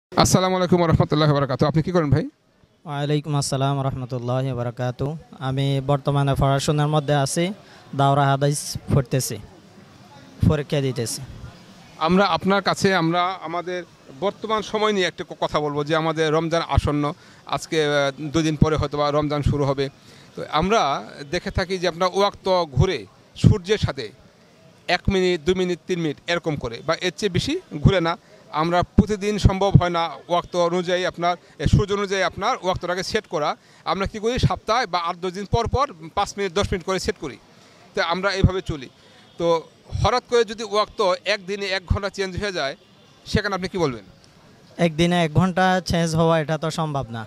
আসসালামু আলাইকুম রহমতুল্লাহ বারাকাতু। আপনি কি করেন ভাই? ওয়ালাইকুম আসসালাম রহমতুল্লাহি বারাকাতু। আমি বর্তমানে পড়াশোনার মধ্যে আছি, দাওরা হাদিস পড়তেছি, পরীক্ষা দিতেছি। আমরা আপনার কাছে আমাদের বর্তমান সময় নিয়ে একটা কথা বলবো যে আমাদের রমজান আসন্ন। আজকে 2 দিন পরে হয়তো বা রমজান শুরু হবে। তো আমরা দেখে থাকি যে আপনার ওয়াক্ত ঘুরে সূর্যের সাথে 1 মিনিট 2 মিনিট 3 মিনিট এরকম করে, বা এর চেয়ে বেশি ঘুরে না। আমরা প্রতিদিন সম্ভব হয় না ওয়াক্ত অনুযায়ী আপনার সূর্য অনুযায়ী আপনার ওয়াক্তটাকে সেট করা। আমরা কী করি, সপ্তাহে বা 8-10 দিন পর পর 5 মিনিট 10 মিনিট করে সেট করি। তো আমরা এইভাবে চলি। তো হঠাৎ করে যদি ওয়াক্ত একদিনে 1 ঘন্টা চেঞ্জ হয়ে যায়, সেখানে আপনি কি বলবেন? একদিনে 1 ঘন্টা চেঞ্জ হওয়া এটা তো সম্ভব না।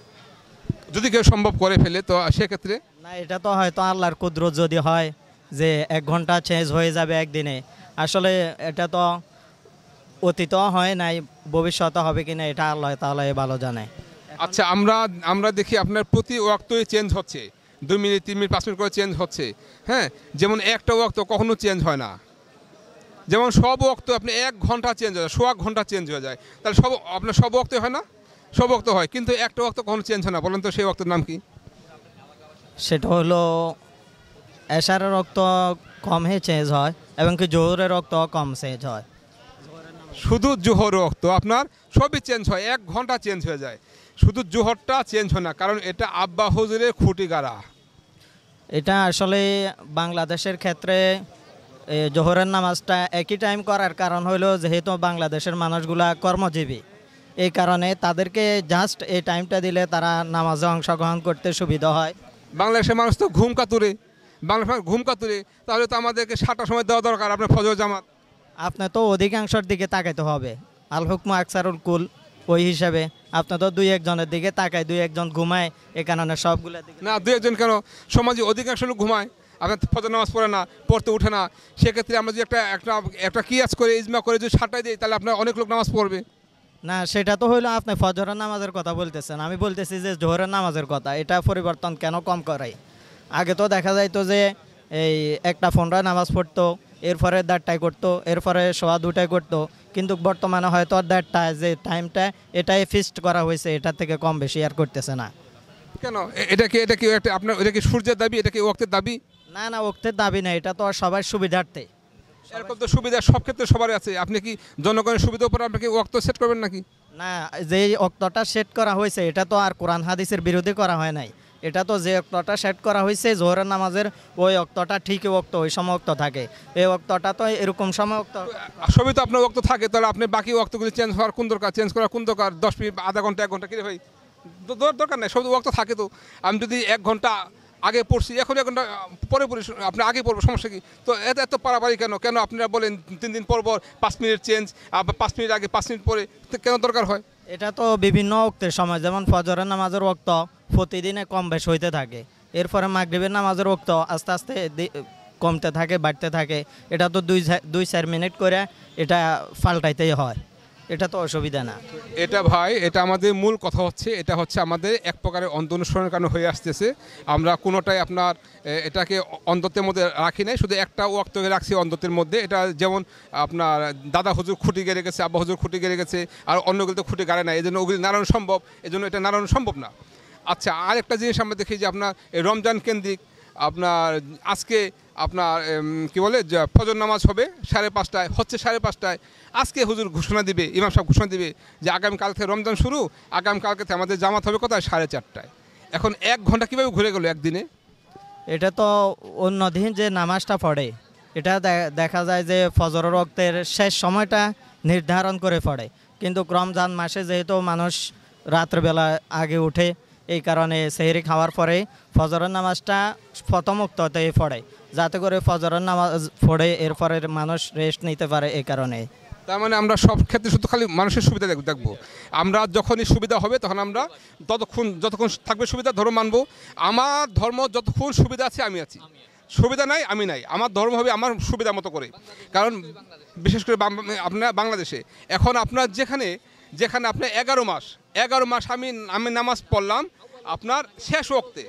যদি কেউ সম্ভব করে ফেলে তো সেক্ষেত্রে না, এটা তো হয়তো আল্লাহর কুদরত যদি হয় যে 1 ঘন্টা চেঞ্জ হয়ে যাবে একদিনে। আসলে এটা তো অতীত হয় নাই, ভবিষ্যতে হবে কিনা এটা আল্লাহ তাআলাই ভালো জানে। আচ্ছা, আমরা দেখি আপনার প্রতি ওয়াক্তই চেঞ্জ হচ্ছে, 2 মিনিট 3 মিনিট 5 মিনিট করে চেঞ্জ হচ্ছে। হ্যাঁ, যেমন একটা ওয়াক্ত কখনো চেঞ্জ হয় না। যেমন সব ওয়াক্ত আপনি 1 ঘন্টা চেঞ্জ হয়ে যায়, 1.25 ঘন্টা চেঞ্জ হয়ে যায়। তাহলে আপনার সব ওয়াক্ত হয় না? সব ওয়াক্ত হয়, কিন্তু একটা ওয়াক্ত কখনো চেঞ্জ হয় না। বলেন তো সেই ওয়াক্তের নাম কি? সেটা হলো এশারের রক্ত কম হয়ে চেঞ্জ হয় এবং কি জোহরের রক্ত কম চেঞ্জ হয়। শুধু জোহর ওয়াক্ত আপনার সবই চেঞ্জ হয়, 1 ঘন্টা চেঞ্জ হয়ে যায়। শুধু জোহরটা চেঞ্জ হয় না, কারণ এটা আব্বা হুজুরের খুঁটি গাড়া। এটা আসলে বাংলাদেশের ক্ষেত্রে জোহরের নামাজটা একই টাইম করার কারণ হলো যেহেতু বাংলাদেশের মানুষগুলা কর্মজীবী, এই কারণে তাদেরকে জাস্ট এই টাইমটা দিলে তারা নামাজে অংশগ্রহণ করতে সুবিধা হয়। বাংলাদেশের মানুষ তো ঘুম কাতুরে, বাংলাদেশের মানুষ ঘুম কাতুরে, তাহলে তো আমাদেরকে 7টার সময় দেওয়া দরকার আপনার ফজর জামাত। আপনার তো অধিকাংশের দিকে তাকাইতে হবে, আল হুকমু আকসারুল কুল, ওই হিসাবে আপনার তো 2-1 জনের দিকে তাকায়, 2-1 জন ঘুমায়, এ কারণে সবগুলো দিকে না, 2-1 কেন, সমাজে অধিকাংশ লোক ঘুমায়, আপনার ফজর নামাজ পড়ে না, পড়তে উঠে না। সেক্ষেত্রে আমরা যদি একটা একটা একটা কিয়াস করে ইজমা করে যদি 7টায় দিই, তাহলে আপনার অনেক লোক নামাজ পড়বে। না। সেটা তো হইলো আপনি ফজরের নামাজের কথা বলতেছেন, আমি বলতেছি যে জোহরের নামাজের কথা। এটা পরিবর্তন কেন কম করে? আগে তো দেখা যাইতো যে এই একটা 15 নামাজ পড়তো, এরপরে 1:30টায় করতো, এরপরে 2:15টায় করতো, কিন্তু বর্তমানে হয়তো 1:30টায় যে টাইমটা এটাই ফিক্সড করা হয়েছে, এটার থেকে কম বেশি আর করতেছে না। কেন? এটা কি একটা আপনার, এটা কি সূর্যের দাবি, এটা কি ওয়াক্তের দাবি? না না, ওক্তের দাবি না, এটা তো আর সবার সুবিধার্থে। এরকম তো সুবিধা সব ক্ষেত্রে সবার আছে। আপনি কি জনগণের সুবিধার উপর আপনাকে ওয়াক্ত সেট করবেন নাকি? না, যে অক্তটা সেট করা হয়েছে এটা তো আর কোরআন হাদিসের বিরোধী করা হয় নাই। এটা তো যে অক্তটা সেট করা হয়েছে জোহরের নামাজের, ওই অক্তটা ঠিকই অক্ত, ওই সময় অক্ত থাকে। এই অক্তটা তো এরকম সময় অক্ত। সবই তো আপনার ওয়াক্ত থাকে, তাহলে আপনি বাকি ওয়াক্তগুলি চেঞ্জ হওয়ার কোন দরকার, চেঞ্জ করার কোন দরকার? 10 মিনিট, আধা ঘন্টা, 1 ঘন্টা কিরে ভাই, দরকার নেই। সব ওয়াক্ত থাকে তো। আমি যদি 1 ঘন্টা আগে পড়ছি, এখন 1 ঘন্টা পরে পড়ি, আপনি আগে পড়বো, সমস্যা কি? তো এত এত পারাপারি কেন? কেন আপনারা বলেন 3 দিন পর পর 5 মিনিট চেঞ্জ, আবার 5 মিনিট আগে 5 মিনিট পরে, তো কেন দরকার হয়? এটা তো বিভিন্ন অক্তের সময়, যেমন ফজরের নামাজের অক্ত প্রতিদিনে কম বেশ হইতে থাকে, এরপরে মাগরিবের নামাজের অক্ত আস্তে আস্তে কমতে থাকে, বাড়তে থাকে। এটা তো 2-4 মিনিট করে এটা পাল্টাইতেই হয়, এটা তো অসুবিধা না। এটা ভাই, এটা আমাদের মূল কথা হচ্ছে, এটা হচ্ছে আমাদের এক প্রকারের অন্ধ অনুসরণের কারণে হয়ে আসতেছে। আমরা কোনোটাই আপনার এটাকে অন্ধত্বের মধ্যে রাখি নাই, শুধু একটা ওয়াক্তকে রাখছি অন্ধত্বের মধ্যে। এটা যেমন আপনার দাদা হুজুর খুঁটি গেড়ে গেছে, আব্বা হুজুর খুঁটি গেড়ে গেছে, আর অন্যগুলো তো খুঁটি গাড়ে না, এই জন্য ওগুলি নাড়ানো সম্ভব, এই জন্য এটা নাড়ানো সম্ভব না। আচ্ছা, আর একটা জিনিস আমরা দেখি যে আপনার এই রমজান কেন্দ্রিক আপনার আজকে আপনার কি বলে যে ফজর নামাজ হবে 5:30টায়, হচ্ছে 5:30টায়। আজকে হুজুর ঘোষণা দিবে, ইমাম সাহেব ঘোষণা দিবে যে আগামীকাল থেকে রমজান শুরু, আগামীকালকে আমাদের জামাত হবে কোথায়, 4:30টায়। এখন 1 ঘন্টা কীভাবে ঘুরে গেল একদিনে? এটা তো অন্য দিন যে নামাজটা পড়ে, এটা দেখা যায় যে ফজরের ওয়াক্তের শেষ সময়টা নির্ধারণ করে পড়ে, কিন্তু রমজান মাসে যেহেতু মানুষ রাত্রবেলা আগে উঠে, এই কারণে সেহরি খাওয়ার পরে ফজরের নামাজটা প্রথম ওয়াক্ততেই পড়ে, যাতে করে ফজরের নামাজ পড়ে এরপরে মানুষ রেস্ট নিতে পারে, এই কারণে। তার মানে আমরা সব ক্ষেত্রে শুধু খালি মানুষের সুবিধা দেখবো। আমরা যখনই সুবিধা হবে তখন আমরা যতক্ষণ থাকবে সুবিধা ধর্ম মানবো। আমার ধর্ম যতক্ষণ সুবিধা আছে আমি আছি, সুবিধা নাই আমি নাই। আমার ধর্ম হবে আমার সুবিধা মতো করে। কারণ বিশেষ করে আপনার বাংলাদেশে এখন আপনার যেখানে যেখানে আপনার 11 মাস আমি নামাজ পড়লাম আপনার শেষ ওয়াক্তে।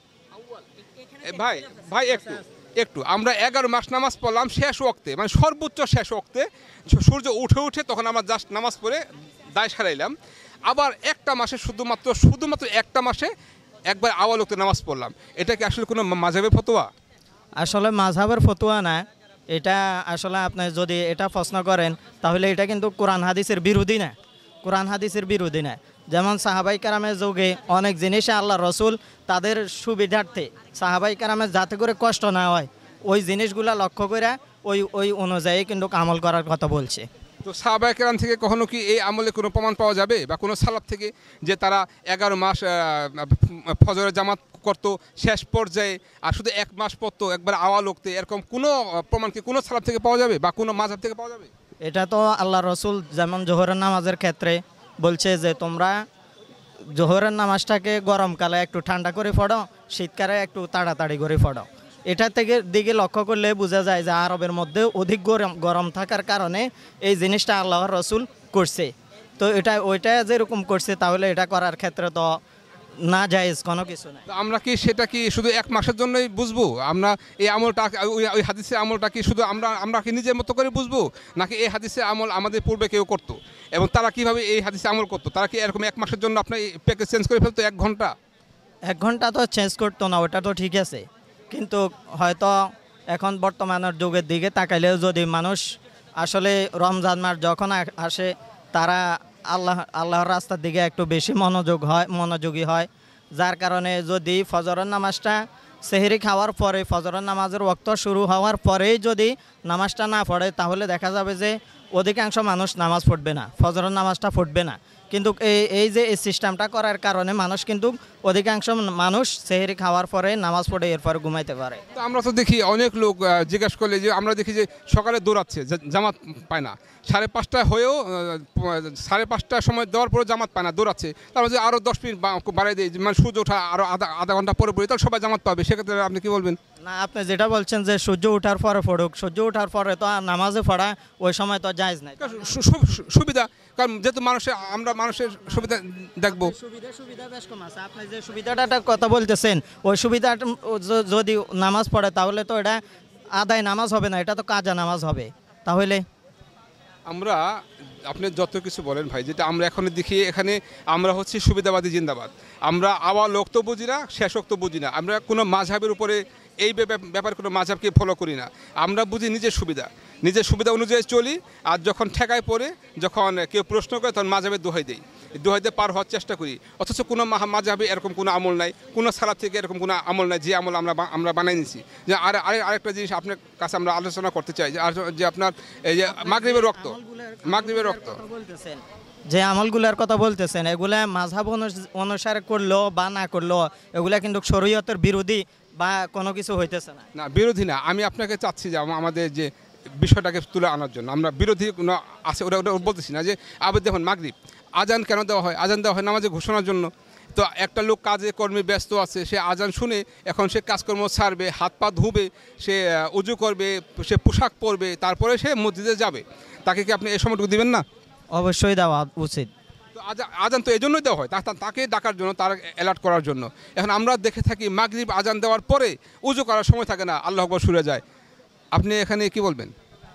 ভাই ভাই একটু একটু আমরা 11 মাস নামাজ পড়লাম শেষ ওয়াক্তে, মানে সর্বোচ্চ শেষ ওয়াক্তে, সূর্য উঠে তখন আমার জাস্ট নামাজ পড়ে দায় সারাইলাম, আবার একটা মাসে শুধুমাত্র একটা মাসে একবার আওয়াল ওয়াক্তে নামাজ পড়লাম, এটা কি আসলে কোনো মাযহাবের ফতোয়া? আসলে মাযহাবের ফতোয়া না এটা। আসলে আপনি যদি এটা প্রশ্ন করেন তাহলে এটা কিন্তু কোরআন হাদিসের বিরোধী না, কোরআন হাদিসের বিরোধী না। যেমন সাহাবাই কারামের যুগে অনেক জিনিসে আল্লাহ রসুল তাদের সুবিধার্থে সাহাবাই কারামের যাতে করে কষ্ট না হয় ওই জিনিসগুলা লক্ষ্য করে ওই অনুযায়ী কিন্তু আমল করার কথা বলছে। তো সাহাবায়ে কেরাম থেকে কখনো কি এই আমলে কোনো প্রমাণ পাওয়া যাবে বা কোনো সালাফ থেকে যে তারা 11 মাস ফজরের জামাত করতো শেষ পর্যায়ে আর শুধু 1 মাস পড়তো একবার আওয়াল ওয়াক্তে, এরকম কোনো প্রমাণ কি কোনো সালাফ থেকে পাওয়া যাবে বা কোনো মাযহাব থেকে পাওয়া যাবে? এটা তো আল্লাহ রসুল যেমন জোহরের নামাজের ক্ষেত্রে বলছে যে তোমরা জোহরের নামাজটাকে গরমকালে একটু ঠান্ডা করে পড়ো, শীতকালে একটু তাড়াতাড়ি করে পড়ো। এটা থেকে দিকে লক্ষ্য করলে বোঝা যায় যে আরবের মধ্যে অধিক গরম থাকার কারণে এই জিনিসটা আল্লাহর রসুল করছে। তো ওইটা যেরকম করছে তাহলে এটা করার ক্ষেত্রে তো না জায়েজ কোনো কিছু নাই। তো আমরা কি সেটা কি শুধু 1 মাসের জন্যই বুঝবো? আমরা এই আমলটা ওই হাদিসের আমলটা কি শুধু আমরা কি নিজের মতো করে বুঝবো, নাকি এই হাদিসের আমল আমাদের পূর্বে কেউ করতো এবং তারা কিভাবে এই হাদিসে আমল করতো? তারা কি এরকম 1 মাসের জন্য আপনার প্যাকেজ চেঞ্জ করে ফেলতো 1 ঘন্টা? 1 ঘন্টা তো চেঞ্জ করতো না, ওটা তো ঠিক আছে, কিন্তু হয়তো এখন বর্তমানের যুগের দিকে তাকাইলেও যদি মানুষ আসলে রমজান মাস যখন আসে তারা আল্লাহর রাস্তার দিকে একটু বেশি মনোযোগী হয়, যার কারণে যদি ফজরের নামাজটা সেহরি খাওয়ার পরে ফজরের নামাজের ওয়াক্ত শুরু হওয়ার পরেই যদি নামাজটা না পড়ে তাহলে দেখা যাবে যে অধিকাংশ মানুষ নামাজ পড়বে না, ফজরের নামাজটা পড়বে না। কিন্তু এই যে এই সিস্টেমটা করার কারণে মানুষ কিন্তু অধিকাংশ মানুষ সেহরি খাওয়ার পরে নামাজ পড়ে এরপর ঘুমাইতে পারে। তো আমরা তো দেখি অনেক লোক জিজ্ঞাসা করলে যে আমরা দেখি যে সকালে দৌড়াচ্ছে, জামাত পায় না, 5:30 হয়েও 5:30 সময় দেওয়ার পরে জামাত পায় না, দৌড়াচ্ছে। তারপর যে আরও 10 মিনিট বাড়াই দিয়ে মানে সূর্য ওঠা আরও আধা ঘন্টা পরে তাহলে সবাই জামাত পাবে, সেক্ষেত্রে আপনি কি বলবেন? না, আপনি যেটা বলছেন যে সূর্য ওঠার পরে পড়ুক, সূর্য ওঠার পরে তো আর নামাজে পড়া ওই সময় তো জায়েজ নাই। সুবিধা, কারণ যেহেতু আমরা মানুষের সুবিধা দেখবো। সুবিধা বেশ কম আছে। আপনি যে সুবিধাটার কথা বলতেছেন ওই সুবিধাটা যদি নামাজ পড়ে তাহলে তো এটা আদায় নামাজ হবে না, এটা তো কাজা নামাজ হবে। তাহলে আমরা আপনি যত কিছু বলেন ভাই, যেটা আমরা এখন দেখি এখানে আমরা হচ্ছে সুবিধাবাদী জিন্দাবাদ। আমরা আওয়াল ওয়াক্ত বুঝি না, শেষ ওয়াক্ত বুঝি না। আমরা কোনো মাযহাবের উপরে এই ব্যাপারে কোনো মাযহাবকে ফলো করি না। আমরা বুঝি নিজের সুবিধা অনুযায়ী চলি। আর যখন ঠেকায় পড়ে, যখন কেউ প্রশ্ন করে তখন মাযহাবের দোহাই দেই, দোহাই দিয়ে পার হওয়ার চেষ্টা করি। অথচ কোনো মাযহাবে এরকম কোনো আমল নাই, কোনো সালাফ থেকে এরকম কোনো আমল নাই যে আমল আমরা বানাই নিছি। যে আরেকটা জিনিস আপনার কাছে আমরা আলোচনা করতে চাই যে আপনার এই যে মাগরিবের রক্ত বলতেছেন, যে আমলগুলার কথা বলতেছেন এগুলা মাযহাব অনুসারে করলো বা না করলো এগুলা কিন্তু শরীয়তের বিরোধী বা কোনো কিছু হইতেছে না। না, বিরোধী না। আমি আপনাকে চাচ্ছি যে আমাদের যে বিষয়টাকে তুলে আনার জন্য আমরা বিরোধী কোনো আছে ওটা বলতেছি না। যে আবার দেখুন মাগরিব আজান কেন দেওয়া হয়? আজান দেওয়া হয় নামাজে ঘোষণার জন্য। তো একটা লোক কাজে কর্মে ব্যস্ত আছে, সে আজান শুনে এখন সে কাজকর্ম ছাড়বে, হাত পা ধুবে, সে উজু করবে, সে পোশাক পরবে, তারপরে সে মসজিদে যাবে। তাকে কি আপনি এই সময়টুকু দিবেন না? অবশ্যই দেওয়া উচিত। তো আজান তো এই জন্যই দেওয়া হয়, তাকে ডাকার জন্য, তার অ্যালার্ট করার জন্য। এখন আমরা দেখে থাকি মাগরিব আজান দেওয়ার পরে উজু করার সময় থাকে না, আল্লাহু আকবার শুরু যায়। আপনি এখানে কি বলবেন?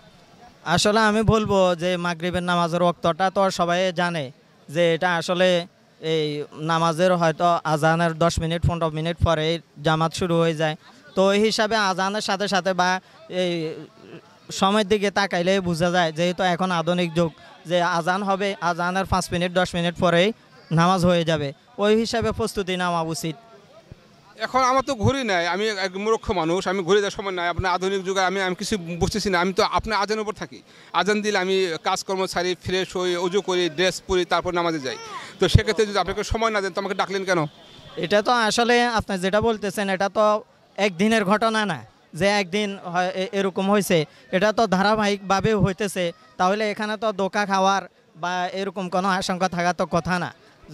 আসলে আমি বলবো যে মাগরিবের নামাজের ওয়াক্তটা তো সবাই জানে যে এটা আসলে এই নামাজের হয়তো আজানের 10 মিনিট 15 মিনিট পরে জামাত শুরু হয়ে যায়। তো এই হিসাবে আজানের সাথে সাথে বা এই সময়ের দিকে তাকাইলে বোঝা যায় যেহেতু এখন আধুনিক যুগ, যে আজান হবে, আজানের 5 মিনিট 10 মিনিট পরেই নামাজ হয়ে যাবে। ওই হিসাবে প্রস্তুতি নেওয়া উচিত। এখন আমার তো ঘড়ি নাই, আমি এক মূর্খ মানুষ, আমি ঘড়ি দেওয়ার সময় নাই। আপনার আধুনিক যুগে আমি কিছু বুঝতেছি না। আমি তো আপনার আজানের উপর থাকি। আজান দিলে আমি কাজকর্ম ছাড়ি, ফ্রেশ হই, উজু করি, ড্রেস পরি, তারপর নামাজে যাই। তো সেক্ষেত্রে যদি আপনাকে সময় না দেন তো আমাকে ডাকলেন কেন? এটা তো আসলে আপনি যেটা বলতেছেন এটা তো একদিনের ঘটনা না যে একদিন এরকম হয়েছে, এটা তো ধারাবাহিকভাবে হইতেছে। তাহলে এখানে তো ধোঁকা খাওয়ার বা এরকম কোনো আশঙ্কা থাকার তো কথা না।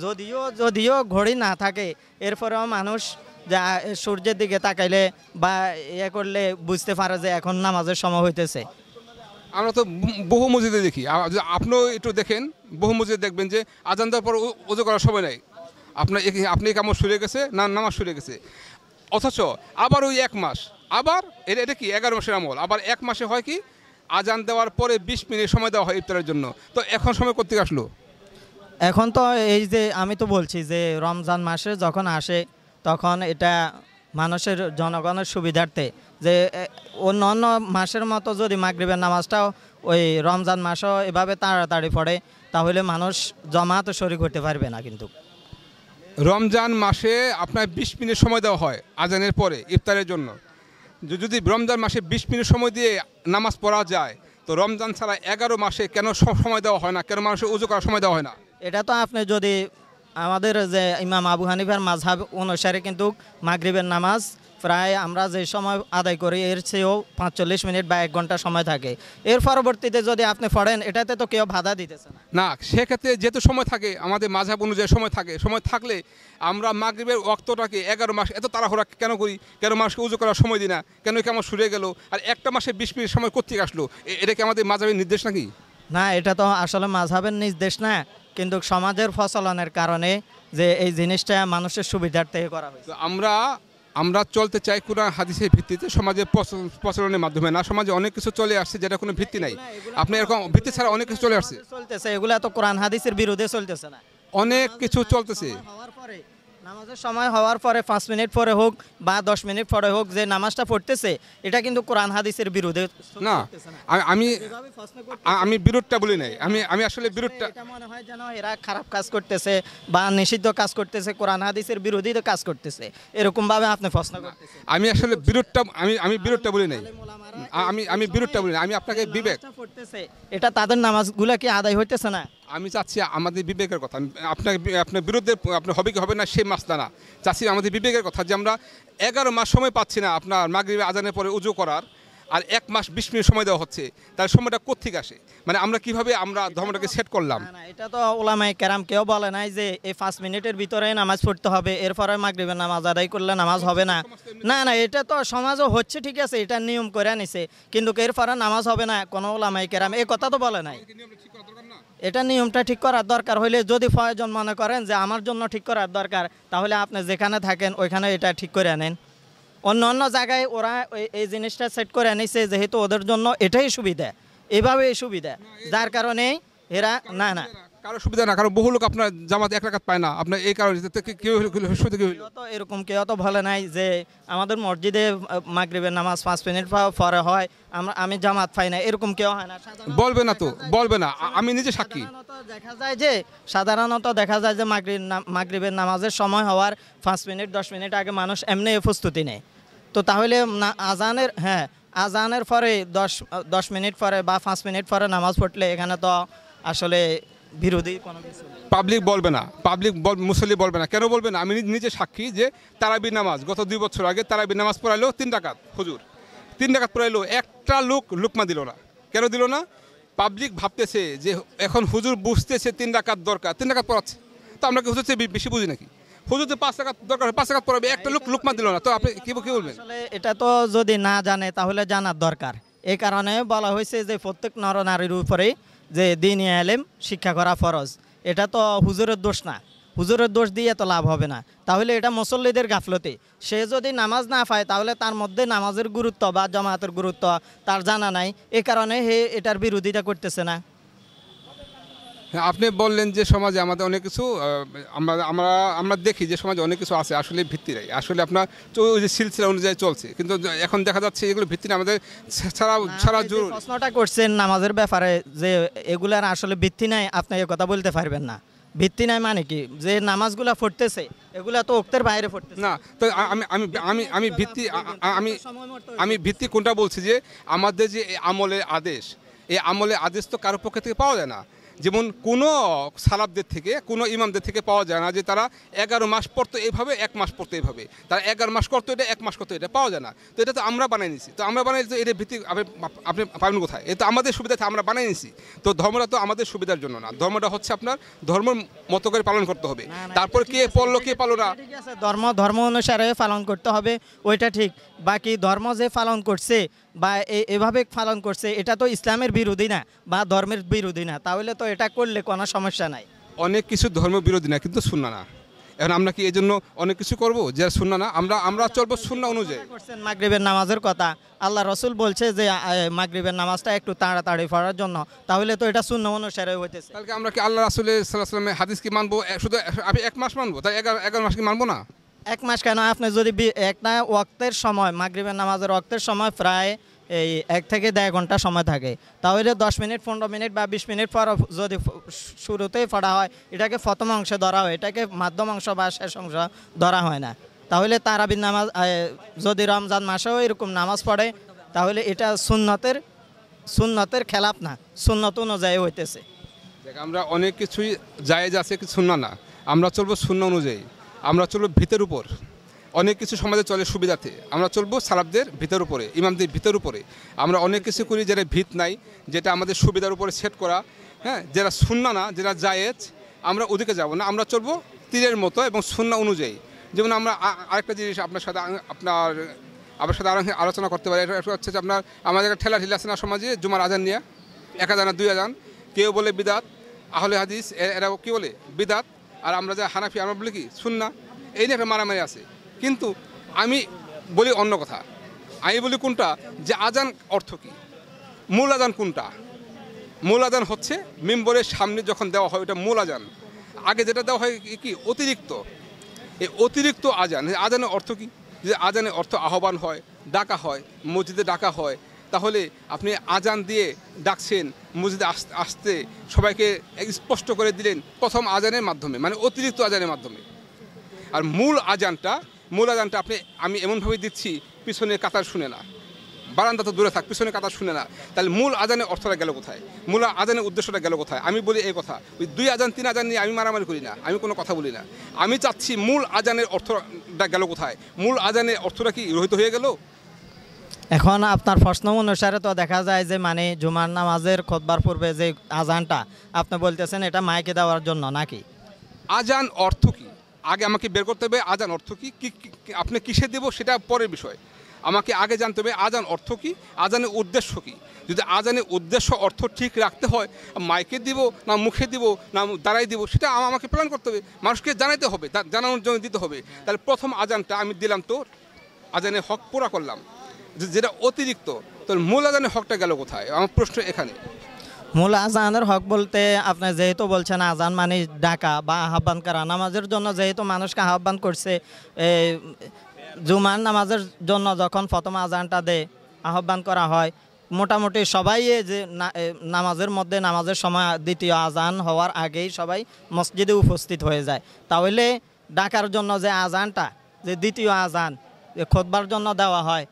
যদিও ঘড়ি না থাকে এরপরেও মানুষ যা সূর্যের দিকে তাকাইলে বা ইয়ে করলে বুঝতে পারে যে এখন নামাজের সময় হইতেছে। আমরা তো বহু মসজিদে দেখি, আপনিও একটু দেখেন, বহু মসজিদে দেখবেন যে আজান দেওয়ার পর উজু করার সময় নাই। আপনি কামড় সরে গেছে না, নামাজ সরে গেছে। অথচ আবার ওই 1 মাস, আবার এটা কি 11 মাসের আমল, আবার 1 মাসে হয় কি আজান দেওয়ার পরে 20 মিনিট সময় দেওয়া হয় ইফতারের জন্য। তো এখন সময় কোত্থেকে আসলো? এখন তো এই যে আমি তো বলছি যে রমজান মাসে যখন আসে তখন এটা মানুষের জনগণের সুবিধার্থে যে অন্য অন্য মাসের মতো যদি মাগরিবের নামাজটাও ওই রমজান মাসও এভাবে তাড়াতাড়ি পড়ে তাহলে মানুষ জমাতে শরীক হতে পারবে না। কিন্তু রমজান মাসে আপনার 20 মিনিট সময় দেওয়া হয় আজানের পরে ইফতারের জন্য। যদি রমজান মাসে 20 মিনিট সময় দিয়ে নামাজ পড়া যায়, তো রমজান ছাড়া 11 মাসে কেন সময় দেওয়া হয় না? কেন মানুষের উজু করার সময় দেওয়া হয় না? এটা তো আপনি যদি আমাদের যে ইমাম আবু হানিফার মাযহাব অনুসারে কিন্তু মাগরিবের নামাজ প্রায় আমরা যে সময় আদায় করি এর চেয়েও 45 মিনিট বা 1 ঘন্টা সময় থাকে। এর পরবর্তীতে যদি আপনি পড়েন এটাতে তো কেউ বাধা দিতেছে না। না, সেক্ষেত্রে যেহেতু সময় থাকে, আমাদের মাযহাব অনুযায়ী সময় থাকে, সময় থাকলে আমরা মাগরিবের ওয়াক্তটাকে 11 মাস এত তাড়াহুড়া কেন করি? কেন মানুষকে উজু করার সময় দিই না? কেন কেমন সরে গেল? আর একটা মাসে 20 মিনিট সময় কোত্থেকে আসলো? এটা কি আমাদের মাযহাবের নির্দেশ নাকি? না, এটা তো আসলে মাযহাবের নির্দেশ না, কিন্তু সমাজের প্রচলনের কারণে যে এই জিনিসটা মানুষের সুবিধার্থে করা হয়েছে। তো আমরা চলতে চাই কোরআন হাদিসের ভিত্তিতে, সমাজের প্রচলনের মাধ্যমে না। সমাজে অনেক কিছু চলে আসছে যেটা কোনো ভিত্তি নাই। আপনি এরকম ভিত্তি ছাড়া অনেক কিছু চলে আসছে, চলতেছে, এগুলা তো কোরআন হাদিসের বিরুদ্ধে চলতেছে না। অনেক কিছু চলতেছে। নামাজের সময় হওয়ার পরে 5 মিনিট পরে হোক বা 10 মিনিট পরে হোক যে নামাজটা পড়তেছে এটা কিন্তু কোরআন হাদিসের বিরুদ্ধে না, আমি বিরোধটা বলি নাই। আমি আসলে বিরোধটা, এটা মনে হয় যেন এরা খারাপ কাজ করতেছে বা নিষিদ্ধ কাজ করতেছে, কোরআন হাদিসের বিরোধিত কাজ করতেছে, এরকম ভাবে আপনি প্রশ্ন করতেছেন। আমি আসলে বিরোধটা, আমি বিরোধটা বলি নাই। আমি বিরোধটা বলি না। আমি আপনাকে বিবেক, এটা তাদের নামাজগুলা কি আদায় হইতেছে না? আমি চাচ্ছি আমাদের বিবেকের কথা। আপনার বিরুদ্ধে আপনার হবে কি হবে না সেই মাসলা না, চাচ্ছি আমাদের বিবেকের কথা যে আমরা 11 মাস সময় পাচ্ছি না আপনার মাগরিবে আজানের পরে উজু করার, আর 1 মাস 20 মিনিট সময় দেওয়া হচ্ছে। তার সময়টা কোত্থেকে আসে? মানে আমরা কিভাবে আমরা ধর্মটাকে সেট করলাম? না, এটা তো উলামায়ে কেরাম কেউ বলে নাই যে এই 5 মিনিটের ভিতরে নামাজ পড়তে হবে, এরপরে মাগরিবের নামাজ আদায় করলে নামাজ হবে না। না না, এটা তো সমাজও হচ্ছে, ঠিক আছে, এটা নিয়ম করে নিছে, কিন্তু এরপরে নামাজ হবে না কোনো উলামায়ে কেরাম এই কথা তো বলে নাই। এটা নিয়মটা ঠিক করার দরকার হইলে যদি প্রয়োজন মনে করেন যে আমার জন্য ঠিক করার দরকার, তাহলে আপনি যেখানে থাকেন ওইখানে এটা ঠিক করে আনেন। অন্য অন্য জায়গায় ওরা এই জিনিসটা সেট করে আনিছে যেহেতু ওদের জন্য এটাই সুবিধা, এভাবে সুবিধা, যার কারণে এরা না না কারো সুবিধা না, কারণ বহু লোক আপনার জামাত 1 রাকাত পায় না আপনার, এই কারণে তো এরকম কেউ তো বলে নাই যে আমাদের মসজিদে মাগরিবের নামাজ 5 মিনিট পরে হয়, আমি জামাত পাই না, এরকম কেউ হয় না। বলবে না তো, বলবে না, আমি নিজে সাক্ষী। সাধারণত দেখা যায় যে মাগরিবের নামাজের সময় হওয়ার 5 মিনিট 10 মিনিট আগে মানুষ এমনি প্রস্তুতি নেয়। তো তাহলে আজানের পরে 10 মিনিট পরে বা 5 মিনিট পরে নামাজ পড়লে এখানে তো আসলে বিরোধী কোনো কিছু নেই। পাবলিক বলবে না, মুসল্লি বলবে না। কেন বলবে না? আমি নিজে সাক্ষী যে তারাবির নামাজ গত 2 বছর আগে তারাবির নামাজ পড়াইলো 3 রাকাত, হুজুর 3 রাকাত পড়াইলো, একটা লোক লুকমা দিল না। কেন দিল না? পাবলিক ভাবতেছে যে এখন হুজুর বুঝতেছে 3 রাকাত দরকার, 3 রাকাত পড়াচ্ছে, তো আমরা কি হুজুর চেয়ে বেশি বুঝি নাকি? হুজুর তো 5 রাকাত দরকার, 5 রাকাত পড়াবে, একটা লোক লুকমা দিল না, তো আপনি কি বলবেন? আসলে এটা তো যদি না জানে তাহলে জানার দরকার। এই কারণে বলা হয়েছে যে প্রত্যেক নরনারীর উপরে যে দ্বীনি ইলম শিক্ষা করা ফরজ। এটা তো হুজুরের দোষ না, হুজুরের দোষ দিয়ে তো লাভ হবে না, তাহলে এটা মুসল্লিদের গাফলতি। সে যদি নামাজ না পায় তাহলে তার মধ্যে নামাজের গুরুত্ব বা জামাতের গুরুত্ব তার জানা নাই, এই কারণে হে এটার বিরোধিতা করতেছে না। হ্যাঁ, আপনি বললেন যে সমাজে আমাদের অনেক কিছু আমরা দেখি যে সমাজে অনেক কিছু আছে আসলে ভিত্তি নাই, আসলে আপনার ওই যে সিলসিলা অনুযায়ী চলছে, কিন্তু এখন দেখা যাচ্ছে এগুলো ভিত্তি না, আমাদের ছাড়া জরুরি। প্রশ্নটা করছেন নামাজের ব্যাপারে যে এগুলার আসলে ভিত্তি নাই, আপনি এই কথা বলতে পারবেন না। ভিত্তি নাই মানে কি? যে নামাজগুলা পড়তেছে এগুলা তো ওক্তের বাইরে পড়তেছে না, তো আমি ভিত্তি কোনটা বলছি যে আমাদের যে আমলের আদেশ, এই আমলের আদেশ তো কারো পক্ষ থেকে পাওয়া যায় না। যেমন কোনো সালাফদের থেকে, কোনো ইমামদের থেকে পাওয়া যায় না যে তারা 11 মাস পড়তো এইভাবে, 1 মাস পড়তো এইভাবে, তারা 11 মাস করতো এটা, 1 মাস করতো এটা, পাওয়া যায় না। তো এটা তো আমরা বানাই নিছি, তো আমরা বানাই তো এটা ভিত্তি আপনি পাবেন কোথায়? এটা আমাদের সুবিধাতে আমরা বানাই নিছি। তো ধর্মটা তো আমাদের সুবিধার জন্য না, ধর্মটা হচ্ছে আপনার ধর্মের মতো করে পালন করতে হবে। তারপর কে পড়লো কে পালো না, ঠিক আছে, ধর্ম অনুসারে পালন করতে হবে, ওইটা ঠিক। বাকি ধর্ম যে পালন করছে বা এভাবে পালন করছে এটা তো ইসলামের বিরোধী না বা ধর্মের বিরোধী না, তাহলে তো এটা করলে কোনো সমস্যা নাই। অনেক কিছু ধর্ম বিরোধী না, কিন্তু সুন্নাহ না। এখন আমরা কি এই জন্য অনেক কিছু করব যে সুন্না না, আমরা চলবো সুন্না অনুযায়ী। করছেন মাগরিবের নামাজের কথা, আল্লাহ রসুল বলছে যে মাগরিবের নামাজটা একটু তাড়াতাড়ি পড়ার জন্য, তাহলে তো এটা সুন্নাহ অনুসারে হইতেছে। তাহলে কি আমরা কি আল্লাহ রাসূলের সাল্লাল্লাহু আলাইহি ওয়াসাল্লামের হাদিস কি মানবো শুধু আমি 1 মাস মানবো, তাই 11 মাস কি মানবো না? 1 মাস কেন, আপনি যদি একটা ওয়াক্তের সময় মাগরিবের নামাজের ওয়াক্তের সময় প্রায় এই 1 থেকে 1.5 ঘন্টা সময় থাকে, তাহলে 10 মিনিট 15 মিনিট বা 20 মিনিট পর যদি শুরুতেই পড়া হয়, এটাকে প্রথম অংশে ধরা হয়, এটাকে মাধ্যম অংশ বা শেষ অংশ ধরা হয় না। তাহলে তারাবির নামাজ যদি রমজান মাসেও এরকম নামাজ পড়ে, তাহলে এটা সুন্নতের খেলাফ না, সুন্নত অনুযায়ী হইতেছে। দেখ আমরা অনেক কিছুই জায়েজ আছে, কিছু সুন্নাহ না, আমরা চলবো সুন্নাহ অনুযায়ী, আমরা চলবো ভিতের উপর। অনেক কিছু সমাজে চলে সুবিধাতে, আমরা চলবো সালাফদের ভিতের উপরে, ইমামদের ভিতের উপরে। আমরা অনেক কিছু করি যেটা ভিত নাই, যেটা আমাদের সুবিধার উপরে সেট করা, হ্যাঁ, যেটা সুন্নাহ না, যেটা জায়েজ, আমরা ওদিকে যাব না, আমরা চলবো তীরের মতো এবং সুন্নাহ অনুযায়ী। যেমন আমরা আরেকটা জিনিস আপনার সাথে আরও আলোচনা করতে পারি, এটা হচ্ছে যে আমাদের একটা ঠেলা আছে না সমাজে, জুমার আজান নিয়ে 1 আজান 2 আজান, কেউ বলে বিদাত, আহলে হাদিস এরাও কি বলে বিদাত, আর আমরা যা হানাফি আমরা বলি কি সুন্নাহ। এই নিয়ে একটা মারামারি আছে, কিন্তু আমি বলি অন্য কথা। আমি বলি কোনটা, যে আজান অর্থ কী, মূল আজান কোনটা? মূল আজান হচ্ছে মিম্বরের সামনে যখন দেওয়া হয় ওটা মূল আজান। আগে যেটা দেওয়া হয় কি অতিরিক্ত, এই অতিরিক্ত আজান, আজানের অর্থ কী? যে আজানের অর্থ আহ্বান হয়, ডাকা হয়, মসজিদে ডাকা হয়, তাহলে আপনি আজান দিয়ে ডাকছেন, মসজিদে আসতে সবাইকে স্পষ্ট করে দিলেন প্রথম আজানের মাধ্যমে, মানে অতিরিক্ত আজানের মাধ্যমে। আর মূল আজানটা আমি এমনভাবে দিচ্ছি পিছনে কাতার শুনে না, বারান্দা তো দূরে থাক, পিছনে কাতার শুনে না, তাহলে মূল আজানের অর্থটা গেল কোথায়, মূল আজানের উদ্দেশ্যটা গেল কোথায়? আমি বলি এই কথা, ওই 2 আজান 3 আজান নিয়ে আমি মারামারি করি না, আমি কোনো কথা বলি না। আমি চাচ্ছি মূল আজানের অর্থটা গেল কোথায়, মূল আজানের অর্থটা কি রহিত হয়ে গেল? এখন আপনার প্রশ্ন অনুসারে তো দেখা যায় যে মানে জুমার নামাজের খুতবার পূর্বে যে আজানটা আপনি বলতেছেন এটা মাইকে দেওয়ার জন্য নাকি? আজান অর্থ কি আগে আমাকে বের করতে হবে, আজান অর্থ কি, আপনি কিসে দেব সেটা পরের বিষয়। আমাকে আগে জানতে হবে আজান অর্থ কি, আজানের উদ্দেশ্য কি। যদি আজানের উদ্দেশ্য অর্থ ঠিক রাখতে হয়, মাইকে দিব না মুখে দিব না দাঁড়াই দিব, সেটা আমাকে প্ল্যান করতে হবে, মানুষকে জানাইতে হবে, জানানোর জন্য দিতে হবে। তাহলে প্রথম আজানটা আমি দিলাম, তো আজানের হক পুরা করলাম, যেটা অতিরিক্ত, তো মূল আজানের হকটা গেল কোথায়? আমার প্রশ্ন এখানে। মূল আজানের হক বলতে আপনি যেহেতু বলছেন আজান মানে ডাকা বা আহ্বান করা, নামাজের জন্য যেহেতু মানুষকে আহ্বান করছে, জুমার নামাজের জন্য যখন প্রথম আজানটা দেয় আহ্বান করা হয়, মোটামুটি সবাই যে নামাজের মধ্যে নামাজের সময় দ্বিতীয় আজান হওয়ার আগেই সবাই মসজিদে উপস্থিত হয়ে যায়। তাহলে ডাকার জন্য যে আজানটা, যে দ্বিতীয় আজান খুতবার জন্য দেওয়া হয়,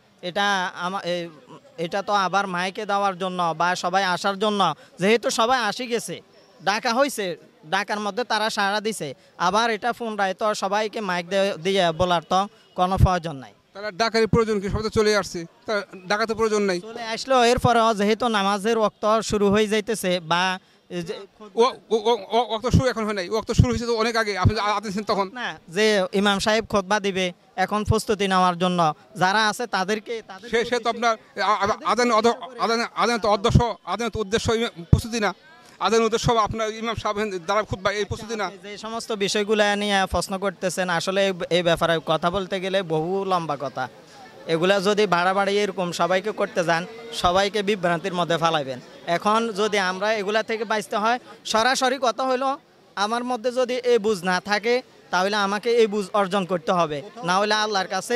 এটা তো আবার মাইকে দেওয়ার জন্য বা সবাই আসার জন্য, যেহেতু সবাই আসি গেছে, ডাকা হয়েছে, ডাকার মধ্যে তারা সাড়া দিছে, আবার এটা পুনরায় তো সবাইকে মাইক দিয়ে বলার তো কোনো প্রয়োজন নাই। তারা ডাকার প্রয়োজন কি, সবাই তো চলে আসছে, তার ডাকাতে প্রয়োজন নাই। চলে আসলো, এরপরেও যেহেতু নামাজের ওয়াক্ত শুরু হয়ে যাইতেছে বা ওয়াক্ত শুরু এখন হয় নাই, ওয়াক্ত শুরু হয়েছে তো অনেক আগে, আপনি আছেন তখন না, যে ইমাম সাহেব খুতবা দিবে এখন প্রস্তুতি নেওয়ার জন্য যারা আছে তাদেরকে সে তো আপনার আদান তো উদ্দেশ্য প্রস্তুতি না, আদান উদ্দেশ্য আপনার ইমাম সাহেব দ্বারা খুতবা, এই প্রস্তুতি না। যে সমস্ত বিষয়গুলো নিয়ে প্রশ্ন করতেছেন, আসলে এই ব্যাপারে কথা বলতে গেলে বহু লম্বা কথা, এগুলা যদি বাড়াবাড়ি এরকম সবাইকে করতে যান, সবাইকে বিভ্রান্তির মধ্যে ফেলাইবেন। এখন যদি আমরা এগুলা থেকে বাঁচতে হয়, সরাসরি কথা হলো আমার মধ্যে যদি এই বুঝ না থাকে, তাহলে আমাকে এই বুঝ অর্জন করতে হবে, না হলে আল্লাহর কাছে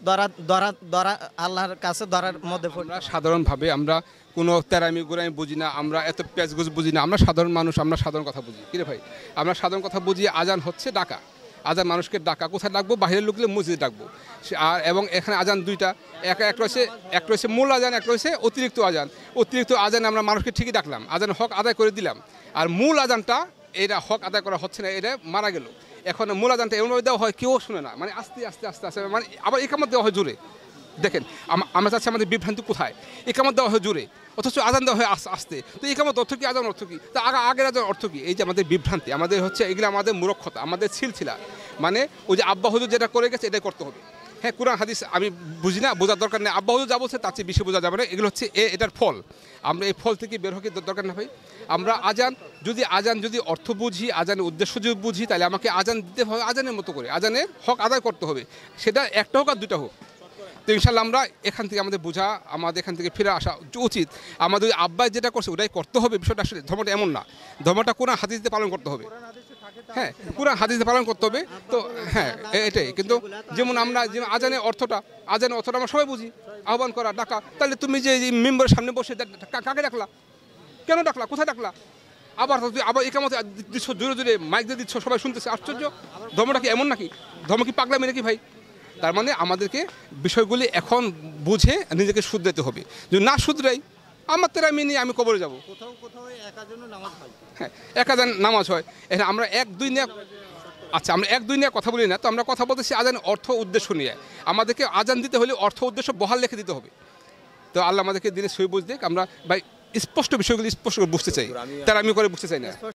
আল্লাহর কাছে ধরার মধ্যে। আমরা সাধারণভাবে আমরা কোনো তেরামি গোড়ামি বুঝি না, আমরা এত প্যাচগুজ বুঝি না, আমরা সাধারণ মানুষ, আমরা সাধারণ কথা বুঝি। কিরে ভাই, আমরা সাধারণ কথা বুঝি, আজান হচ্ছে ডাকা, আজান মানুষকে ডাকা, কোথায় ডাকবো, বাইরের লোকলে মসজিদে ডাকবো। আর এবং এখানে আজান দুইটা, এক রয়েছে মূল আজান, এক রয়েছে অতিরিক্ত আজান। অতিরিক্ত আজান আমরা মানুষকে ঠিকই ডাকলাম, আজান হক আদায় করে দিলাম, আর মূল আজানটা এটা হক আদায় করা হচ্ছে না, এটা মারা গেল। এখন মূল আজানটা এমনভাবে দেওয়া হয় কেউ শুনে না, মানে আস্তে আস্তে আস্তে আস্তে, মানে আবার একামত দেওয়া হয় জোরে। দেখেন আমরা চাচ্ছি আমাদের বিভ্রান্তি কোথায়, একামত দেওয়া হয় জোরে, অথচ আজান দেওয়া হয় আস্তে। তো একামত অর্থ কি, আজান অর্থ কি, তা আগের আজান অর্থ কি? এই যে আমাদের বিভ্রান্তি, আমাদের হচ্ছে এগুলো আমাদের মূর্খতা, আমাদের ছিলছিলা, মানে ওই যে আব্বা হুজুর যেটা করে গেছে এটাই করতে হবে। হ্যাঁ, কোরআন হাদিস আমি বুঝি না, বোঝার দরকার নেই। আব্বা হুজুর যা বলছে তার চেয়ে বেশি বোঝা যাবে না। এগুলো হচ্ছে এটার ফল। আমরা এই ফল থেকে বের হতে দরকার না ভাই। আমরা আজান যদি অর্থ বুঝি, আজানের উদ্দেশ্য যদি বুঝি, তাহলে আমাকে আজান দিতে হবে আজানের মতো করে, আজানের হক আদায় করতে হবে, সেটা একটা হোক আর দুটা হোক। তো ইনশাল্লাহ আমরা এখান থেকে আমাদের বোঝা, আমাদের এখান থেকে ফিরে আসা উচিত। আমাদের আব্বাই যেটা করছে ওটাই করতে হবে। বিষয়টা আসলে ধর্মটা এমন না, ধর্মটা কোরআন হাদিসে পালন করতে হবে। হ্যাঁ, কোরআন হাদিসে পালন করতে হবে। তো হ্যাঁ, এটাই। কিন্তু যেমন আমরা আজানের অর্থটা আমরা সবাই বুঝি, আহ্বান করা, ডাকা। তাহলে তুমি যে মেম্বারের সামনে বসে কাকে ডাকলা, কেন ডাকলা, কোথায় ডাকলা? আবার একামতে দিচ্ছ, জোরে জোরে মাইক দিয়ে দিচ্ছ, সবাই শুনতেছে। আশ্চর্য! ধর্মটা কি এমন নাকি? ধর্ম কি পাগলামি নাকি ভাই? তার মানে আমাদেরকে বিষয়গুলি এখন বুঝে নিজেকে শুধরাতে হবে। যদি না শুধরাই, আমার তেরা মিনি আমি কবরে যাব। হ্যাঁ, একাজান নামাজ হয়। এখানে আমরা এক দুই নিয়ে কথা বলি না, তো আমরা কথা বলতেছি আজান অর্থ উদ্দেশ্য নিয়ে। আমাদেরকে আজান দিতে হলে অর্থ উদ্দেশ্য বহাল রেখে দিতে হবে। তো আল্লাহ আমাদেরকে দিনে সই বুঝ দিক। আমরা ভাই স্পষ্ট বিষয়গুলি স্পষ্ট করে বুঝতে চাই, তারা আমি করে বুঝতে চাই না।